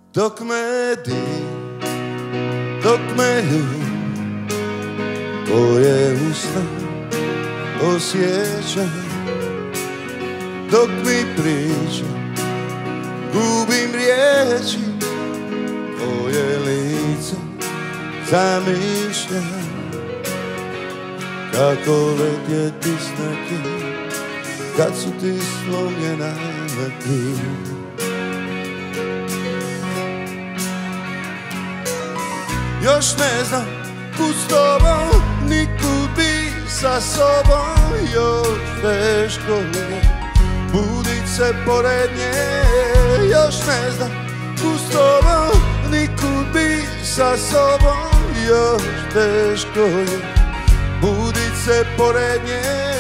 Dok me di, dok me ljubi, tvoje usta osjećam. Dok mi priča, gubim riječi, tvoje lice zamišljam. Kako letjeti s nekim, kad su ti slomljena krila. Još ne znam kud s tobom, nikud bi sa sobom. Još teško je budit se pored nje. Još ne znam kud s tobom, nikud bi sa sobom. Još teško je budit se pored nje.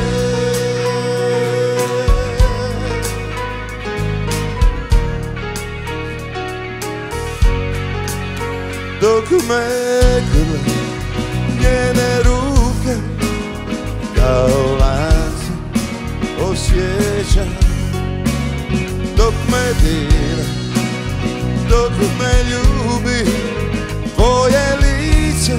Dok me grle njene ruke kao lanci osjećam. Dok me dira, dok me ljubi, tvoje lice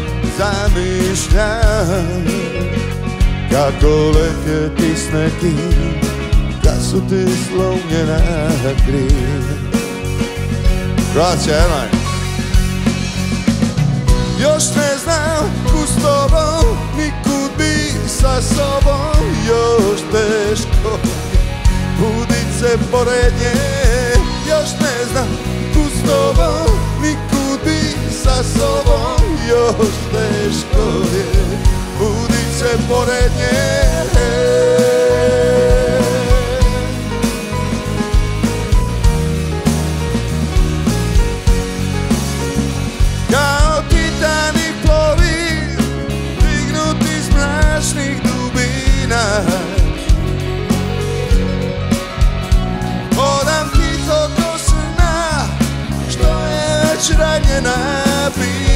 zamišljam. Kako letjeti s nekim, kad su ti slomljena krila. Croatia Airlines. Još ne znam kud s tobom, nikud bi sa sobom. Još teško budit se pored nje. Još ne znam kud s tobom, nikud bi sa sobom. Još teško je budit se pored nje. Hodam ti to sna, što je već ranjena bila.